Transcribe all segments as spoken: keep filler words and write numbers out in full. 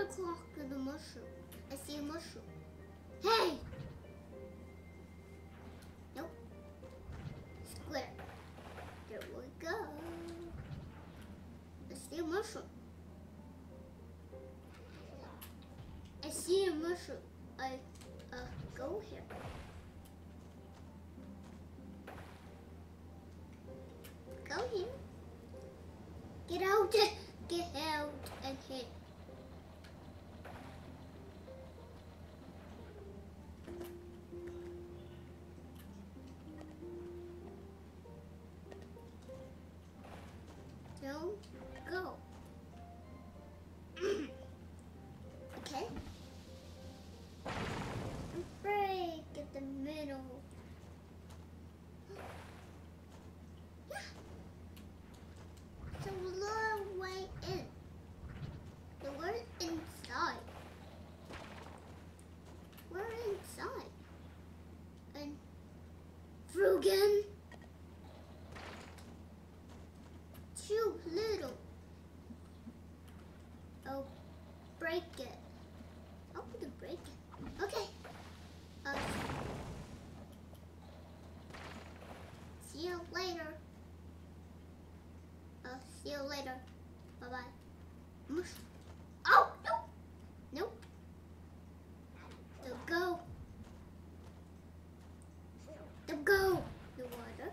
o'clock in the mushroom. I see a mushroom. Hey! Nope. Square. There we go. I see a mushroom. I see a mushroom. I uh go here. Go here. Get out. Get out and hit. Don't go. Okay. Break at the middle. Yeah. So we're way in. So we're inside. We're inside. And through again. Too little. Oh, break it. How would you break it? Okay. Uh, see you later. Uh, see you later. Bye bye. Oh no! Nope. Don't go. Don't go. The water.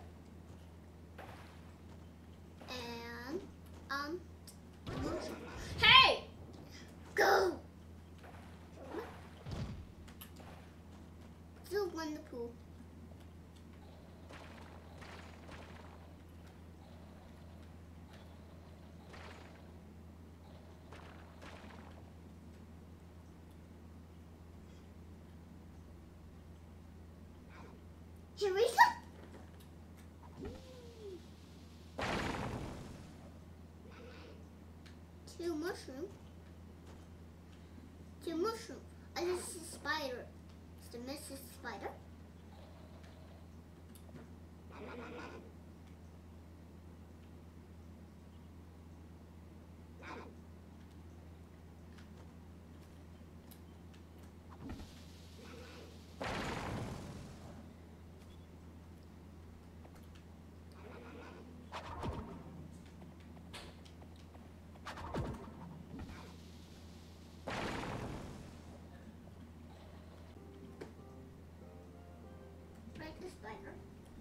And um. Hey! Go. Still in the pool. Here we go. Two mushroom. Two mushroom. And this is a spider. It's the Missus Spider. The spider.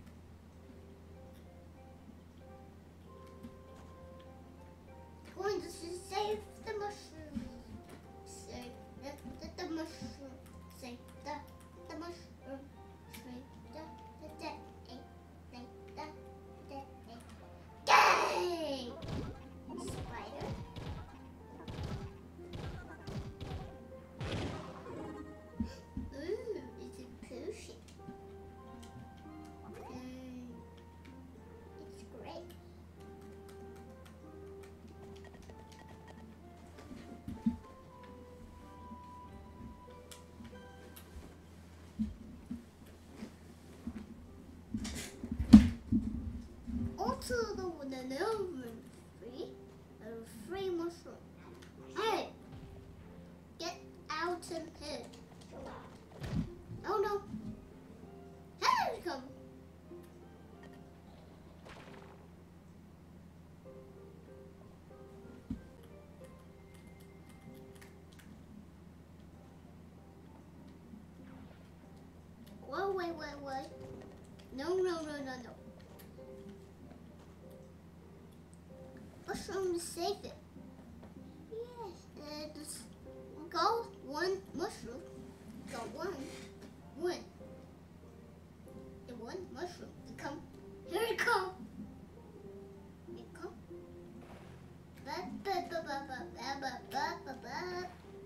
Going to save the mushroom. Save the, the, the mushroom. Save the, the mushroom. Save the, the day. Save the, the day. Yay! Spider. Ooh, it's a potion. Also, the one and free, a free mushroom. Hey, get out and hit. Oh no! Hey, come. Whoa, wait, wait, wait. No, no, no, no, no. Mushroom to save it. Yes, and just go one mushroom. Go one, one. The one mushroom to come. Here it come. Here it come. Ba ba ba ba ba ba ba ba ba.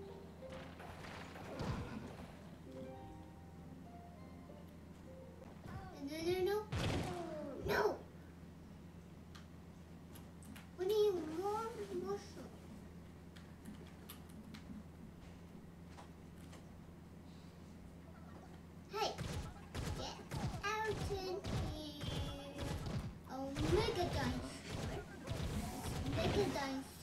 No, no, no, no. We need more mushroom. Hey, get out in here. Oh, mega dinosaur. Mega dinosaur.